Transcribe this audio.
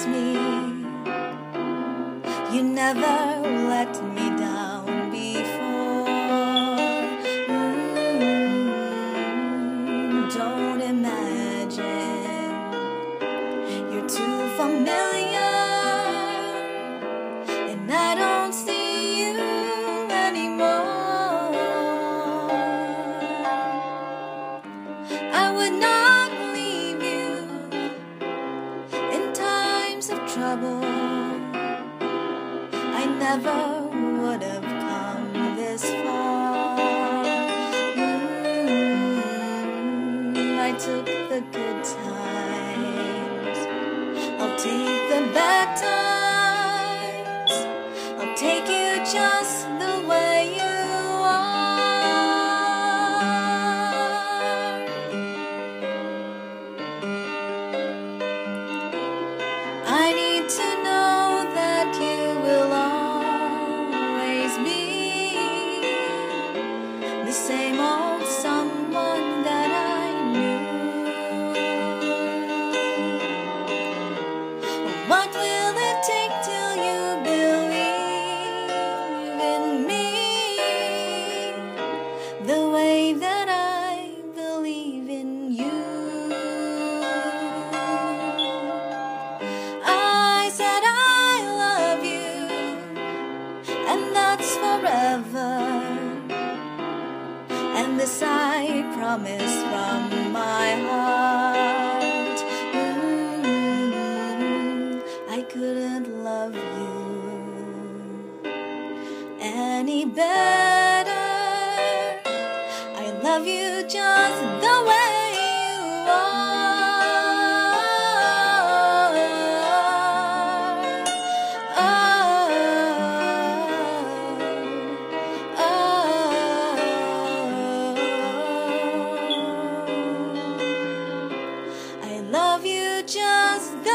promised me you never let me down before. Don't imagine, you're too familiar, and I don't see you anymore. I would not leave you in times of trouble. I never would have come this far. I took the good times, I'll take the bad times, I'll take you just the way you are. I need to know that you will always be the same old someone that I knew. What will it take till you believe in me the way that I believe in you? I said I love you, and that's forever, and this I promise from my heart. I couldn't love you any better. I love you just the way you are. I love you just the